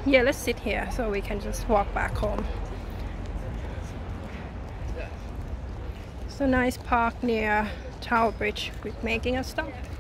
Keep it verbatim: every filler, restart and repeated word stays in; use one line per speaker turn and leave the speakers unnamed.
Yeah, let's sit here so we can just walk back home. It's a nice park near Tower Bridge. We're making a stop.